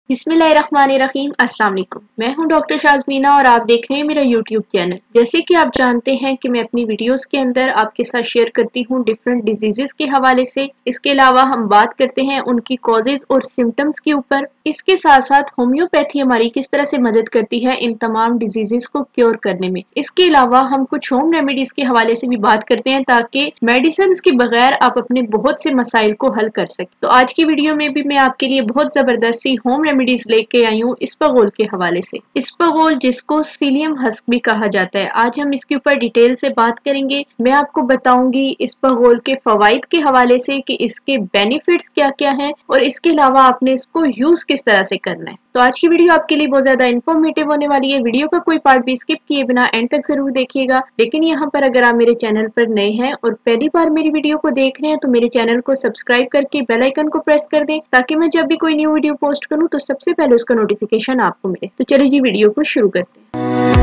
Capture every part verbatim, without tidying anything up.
बिस्मिल्लाहिर्रहमानिर्रहीम। अस्सलाम वालेकुम। मैं हूं डॉक्टर शाज़मीना और आप देख रहे हैं मेरा यूट्यूब चैनल। जैसे कि आप जानते हैं कि मैं अपनी वीडियोस के अंदर आपके साथ शेयर करती हूं डिफरेंट डिजीजेस के हवाले से। इसके अलावा हम बात करते हैं उनकी कॉजेज और सिम्टम्स के ऊपर। इसके साथ साथ होम्योपैथी हमारी किस तरह से मदद करती है इन तमाम डिजीजेस को क्योर करने में। इसके अलावा हम कुछ होम रेमेडीज के हवाले से भी बात करते हैं ताकि मेडिसिन के बगैर आप अपने बहुत से मसाइल को हल कर सकें। तो आज की वीडियो में भी मैं आपके लिए बहुत जबरदस्त सी होम रेमेडीज लेके आई हूँ इस्पागोल के हवाले से। इस्पागोल जिसको सीलियम हस्क भी कहा जाता है, आज हम इसके ऊपर डिटेल से बात करेंगे। मैं आपको बताऊंगी इस्पागोल के फवाइद के हवाले से कि इसके बेनिफिट्स क्या क्या हैं और इसके अलावा आपने इसको यूज किस तरह से करना है। तो आज की वीडियो आपके लिए बहुत ज्यादा इन्फॉर्मेटिव होने वाली है। वीडियो का कोई पार्ट भी स्किप किए बिना एंड तक जरूर देखिएगा। लेकिन यहाँ पर अगर आप मेरे चैनल पर नए हैं और पहली बार मेरी वीडियो को देख रहे हैं तो मेरे चैनल को सब्सक्राइब करके बेल आइकन को प्रेस कर दें ताकि मैं जब भी कोई न्यू वीडियो पोस्ट करूं तो सबसे पहले उसका नोटिफिकेशन आपको मिले। तो चलिए जी वीडियो को शुरू करते हैं।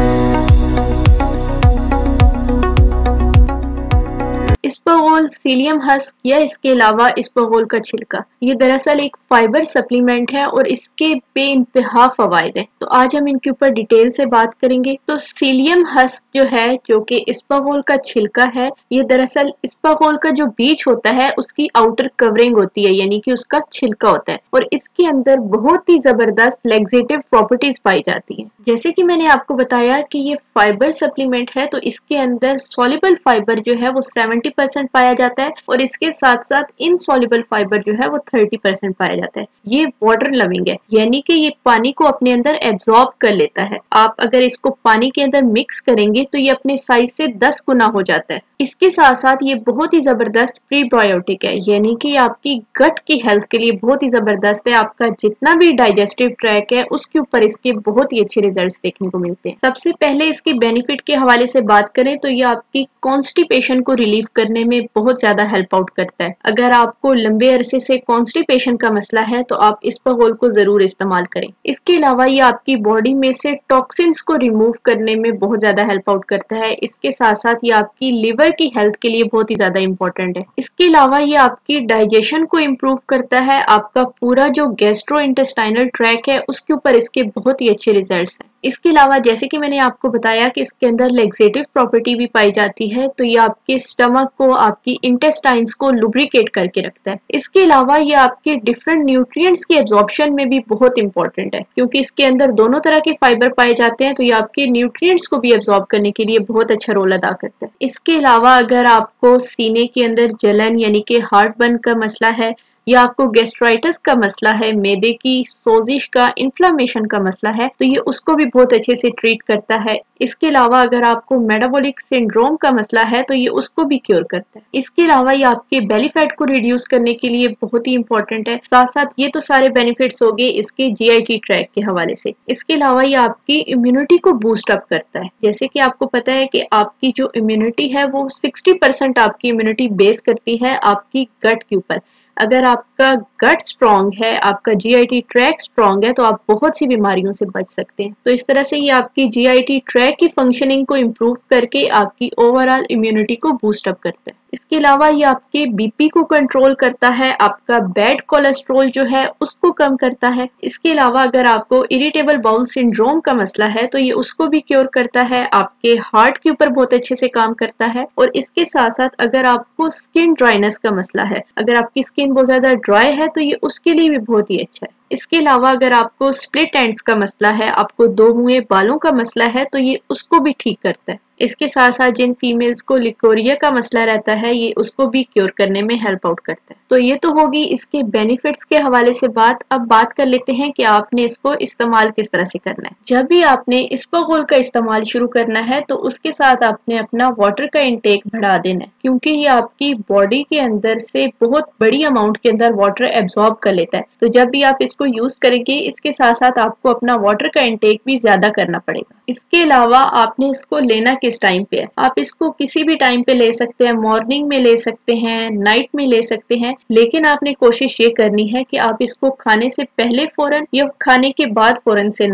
इस्पागोल, सीलियम हस्क या इसके अलावा इस्पागोल का छिलका, ये दरअसल एक फाइबर सप्लीमेंट है और इसके बेइंतहा फवायद है। तो आज हम इनके ऊपर डिटेल से बात करेंगे। तो सीलियम हस्क जो है, जो कि इस्पागोल का छिलका है, ये दरअसल इस्पागोल का जो बीज होता है उसकी आउटर कवरिंग होती है, यानी कि उसका छिलका होता है और इसके अंदर बहुत ही जबरदस्त लैक्सेटिव प्रॉपर्टीज पाई जाती है। जैसे कि मैंने आपको बताया कि ये फाइबर सप्लीमेंट है तो इसके अंदर सॉल्युबल फाइबर जो है वो सेवेंटी परसेंट पाया जाता है और इसके साथ साथ इनसॉल्युबल फाइबर जो है वो थर्टी परसेंट पाया जाता है। ये वाटर लविंग है, यानी कि ये पानी को अपने अंदर एब्जॉर्ब कर लेता है। आप अगर इसको पानी के अंदर मिक्स करेंगे तो ये अपने साइज से दस गुना हो जाता है। इसके साथ साथ ये बहुत ही जबरदस्त प्रीबायोटिक है, यानी कि आपकी गट की हेल्थ के लिए बहुत ही जबरदस्त है। आपका जितना भी डाइजेस्टिव ट्रैक है उसके ऊपर इसके बहुत ही अच्छे रिजल्ट्स देखने को मिलते हैं। सबसे पहले इसके बेनिफिट के हवाले से बात करें तो ये आपकी कॉन्स्टिपेशन को रिलीव करने में बहुत ज्यादा हेल्प आउट करता है। अगर आपको लंबे अरसे से कॉन्स्टिपेशन का मसला है तो आप इस्पागोल को जरूर इस्तेमाल करें। इसके अलावा ये आपकी बॉडी में से टॉक्सिन्स को रिमूव करने में बहुत ज्यादा हेल्प आउट करता है। इसके साथ साथ ये आपकी लिवर की हेल्थ के लिए बहुत ही ज्यादा इंपॉर्टेंट है। इसके अलावा ये आपकी डाइजेशन को इम्प्रूव करता है। आपका पूरा जो गैस्ट्रो इंटेस्टाइनल ट्रैक है उसके ऊपर इसके बहुत ही अच्छे रिजल्ट्स हैं। इसके अलावा जैसे कि मैंने आपको बताया कि इसके अंदर लैक्सेटिव प्रॉपर्टी भी पाई जाती है, तो ये आपके स्टमक को, आपकी इंटेस्टाइन्स को लुब्रिकेट करके रखता है। इसके अलावा ये आपके डिफरेंट न्यूट्रिएंट्स की एब्जॉर्प्शन में भी बहुत इंपॉर्टेंट है, क्योंकि इसके अंदर दोनों तरह के फाइबर पाए जाते हैं तो ये आपके न्यूट्रिएंट्स को भी एब्जॉर्ब करने के लिए बहुत अच्छा रोल अदा करता है। इसके अलावा अगर आपको सीने के अंदर जलन यानी कि हार्ट बर्न का मसला है या आपको गैस्ट्राइटिस का मसला है, मैदे की सोजिश का, इन्फ्लामेशन का मसला है, तो ये उसको भी बहुत अच्छे से ट्रीट करता है। इसके अलावा अगर आपको मेटाबॉलिक सिंड्रोम का मसला है तो ये उसको भी क्योर करता है। इसके अलावा ये आपके बेली फैट को रिड्यूस करने के लिए बहुत ही इंपॉर्टेंट है। साथ साथ ये तो सारे बेनिफिट्स हो गए इसके जीआईटी ट्रैक के हवाले से। इसके अलावा ये आपकी इम्यूनिटी को बूस्ट अप करता है। जैसे कि आपको पता है कि आपकी जो इम्यूनिटी है वो सिक्सटी परसेंट आपकी इम्यूनिटी बेस करती है आपकी गट के ऊपर। अगर आपका गट स्ट्रॉन्ग है, आपका जीआईटी ट्रैक स्ट्रॉन्ग है तो आप बहुत सी बीमारियों से बच सकते हैं। तो इस तरह से ये आपकी जीआईटी ट्रैक की फंक्शनिंग को इम्प्रूव करके आपकी ओवरऑल इम्यूनिटी को बूस्ट अप करता है। इसके अलावा ये आपके बीपी को कंट्रोल करता है, आपका बैड कोलेस्ट्रॉल जो है उसको कम करता है। इसके अलावा अगर आपको इरिटेबल बाउल सिंड्रोम का मसला है तो ये उसको भी क्योर करता है, आपके हार्ट के ऊपर बहुत अच्छे से काम करता है। और इसके साथ साथ अगर आपको स्किन ड्राइनेस का मसला है, अगर आपकी स्किन बहुत ज्यादा ड्राई है तो ये उसके लिए भी बहुत ही अच्छा है। इसके अलावा अगर आपको स्प्लिट एंड्स का मसला है, आपको दो मुंहे बालों का मसला है तो ये उसको भी ठीक करता है। इसके साथ साथ जिन फीमेल्स को लिकोरिया का मसला रहता है ये उसको भी क्योर करने में हेल्प आउट करता है। तो ये तो होगी इसके बेनिफिट्स के हवाले से बात। अब बात कर लेते हैं कि आपने इसको इस्तेमाल किस तरह से करना है। जब भी आपने इस्पागोल का इस्तेमाल शुरू करना है तो उसके साथ आपने अपना वाटर का इंटेक बढ़ा देना है, क्योंकि ये आपकी बॉडी के अंदर से बहुत बड़ी अमाउंट के अंदर वाटर एब्जॉर्ब कर लेता है। तो जब भी आप इसको यूज करेंगे इसके साथ साथ आपको अपना वाटर का इंटेक भी ज्यादा करना पड़ेगा। इसके अलावा आपने इसको लेना किस टाइम पे है, आप इसको किसी भी टाइम पे ले सकते हैं, मॉर्निंग में ले सकते हैं, नाइट में ले सकते हैं, लेकिन आपने कोशिश ये करनी है कि आप इसको खाने से पहले फौरन या खाने के बाद फौरन से ना लें,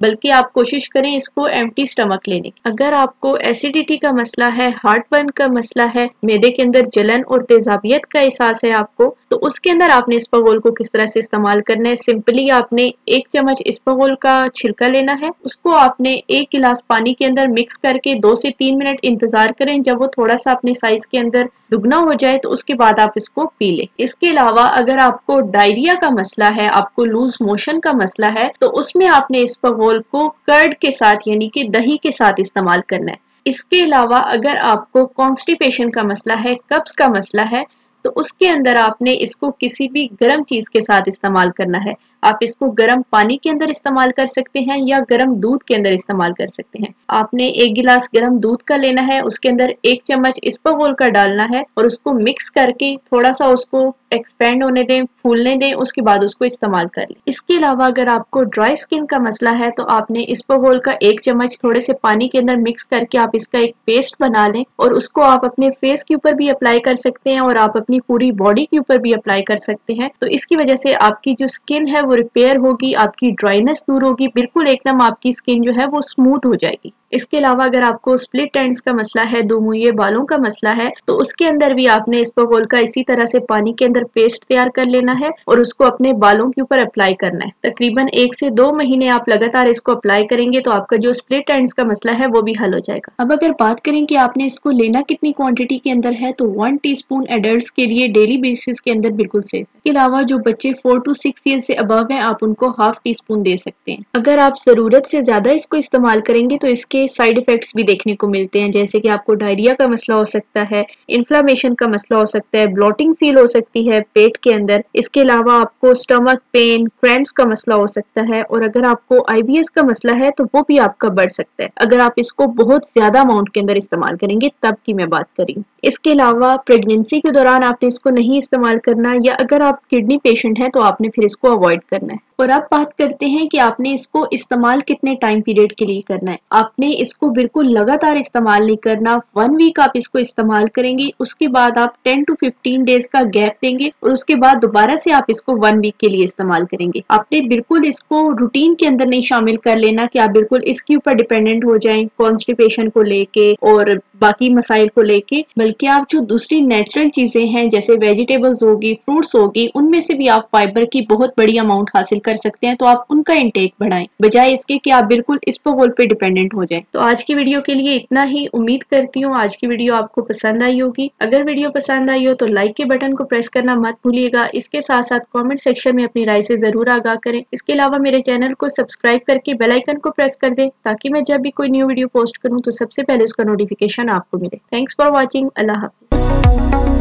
बल्कि आप कोशिश करें इसको एम्प्टी स्टमक लेने की। अगर आपको एसिडिटी का मसला है, हार्टबर्न का मसला है, मैदे के अंदर जलन और तेजाबियत का एहसास है आपको, तो उसके अंदर आपने इस्पागोल को किस तरह से इस्तेमाल करना है। सिंपली आपने एक चम्मच इस्पागोल का छिलका लेना है, उसको आपने एक गिलास पानी के अंदर मिक्स करके दो से तीन मिनट इंतजार करें। जब वो थोड़ा सा अपने साइज के अंदर दुगना हो जाए तो उसके बाद आप इसको पी लें। इसके अलावा अगर आपको डायरिया का मसला है, आपको लूज मोशन का मसला है, तो उसमें आपने इस्पागोल को कर्ड के साथ यानी कि दही के साथ इस्तेमाल करना है। इसके अलावा अगर आपको कॉन्स्टिपेशन का मसला है, कब्ज का मसला है, तो उसके अंदर आपने इसको किसी भी गर्म चीज के साथ इस्तेमाल करना है। आप इसको गर्म पानी के अंदर इस्तेमाल कर सकते हैं या गर्म दूध के अंदर इस्तेमाल कर सकते हैं। आपने एक गिलास गर्म दूध का लेना है, उसके अंदर एक चम्मच इस्पागोल का डालना है और उसको मिक्स करके थोड़ा सा उसको एक्सपेंड होने दें, फूलने दें, उसके बाद उसको इस्तेमाल कर लें। इसके अलावा अगर आपको ड्राई स्किन का मसला है तो आपने इस्पागोल का एक चम्मच थोड़े से पानी के अंदर मिक्स करके आप इसका एक पेस्ट बना लें और उसको आप अपने फेस के ऊपर भी अप्लाई कर सकते हैं और आप अपनी पूरी बॉडी के ऊपर भी अप्लाई कर सकते हैं। तो इसकी वजह से आपकी जो स्किन है वो रिपेयर होगी, आपकी ड्राइनेस दूर होगी, बिल्कुल एकदम आपकी स्किन जो है वो स्मूथ हो जाएगी। इसके अलावा अगर आपको स्प्लिट एंड्स का मसला है, दो मुइये बालों का मसला है, तो उसके अंदर भी आपने इस्पागोल का इसी तरह से पानी के अंदर पेस्ट तैयार कर लेना है और उसको अपने बालों के ऊपर अप्लाई करना है। तकरीबन एक से दो महीने आप लगातार इसको अप्लाई करेंगे तो आपका जो स्प्लिट एंड्स का मसला है वो भी हल हो जाएगा। अब अगर बात करें कि आपने इसको लेना कितनी क्वांटिटी के अंदर है, तो वन टीस्पून एडल्ट्स के लिए डेली बेसिस के अंदर बिल्कुल सेफ है। इसके अलावा जो बच्चे फोर टू सिक्स ईयर से अबव हैं, आप उनको हाफ टी स्पून दे सकते हैं। अगर आप जरूरत से ज्यादा इसको इस्तेमाल करेंगे तो इसके साइड इफेक्ट्स भी देखने को मिलते हैं, जैसे कि आपको डायरिया का मसला हो सकता है, इन्फ्लामेशन का मसला हो सकता है, ब्लॉटिंग फील हो सकती है पेट के अंदर। इसके अलावा आपको स्टमक पेन, क्रैम्प्स का मसला हो सकता है और अगर आपको आईबीएस का मसला है तो वो भी आपका बढ़ सकता है अगर आप इसको बहुत ज्यादा अमाउंट के अंदर इस्तेमाल करेंगे, तब की मैं बात करी। इसके अलावा प्रेगनेंसी के दौरान आपने इसको नहीं इस्तेमाल करना, या अगर आप किडनी पेशेंट हैं तो आपने फिर इसको अवॉइड करना है। और अब बात करते हैं कि आपने इसको इस्तेमाल कितने टाइम पीरियड के लिए करना है। आपने इसको बिल्कुल लगातार इस्तेमाल नहीं करना। वन वीक आप इसको इस्तेमाल करेंगे, उसके बाद आप टेन टू फिफ्टीन डेज का गैप देंगे और उसके बाद दोबारा से आप इसको वन वीक के लिए इस्तेमाल करेंगे। आपने बिल्कुल इसको रूटीन के अंदर नहीं शामिल कर लेना कि आप बिल्कुल इसके ऊपर डिपेंडेंट हो जाएं कॉन्स्टिपेशन को लेके और बाकी मसाइल को लेके, बल्कि आप जो दूसरी नेचुरल चीजें हैं जैसे वेजिटेबल्स होगी, फ्रूट्स होगी, उनमें से भी आप फाइबर की बहुत बड़ी अमाउंट हासिल कर सकते हैं। तो आप उनका इंटेक बढ़ाएं बजाय इसके कि आप बिल्कुल इस्पागोल पे डिपेंडेंट हो जाएं। तो आज की वीडियो के लिए इतना ही। उम्मीद करती हूँ आज की वीडियो आपको पसंद आई होगी। अगर वीडियो पसंद आई हो तो लाइक के बटन को प्रेस करना मत भूलिएगा। इसके साथ साथ कमेंट सेक्शन में अपनी राय से जरूर आगाह करें। इसके अलावा मेरे चैनल को सब्सक्राइब करके बेल आइकन को प्रेस कर दें ताकि मैं जब भी कोई न्यू वीडियो पोस्ट करूँ तो सबसे पहले उसका नोटिफिकेशन आपको मिले। Thanks for watching. अल्लाह हाफिज।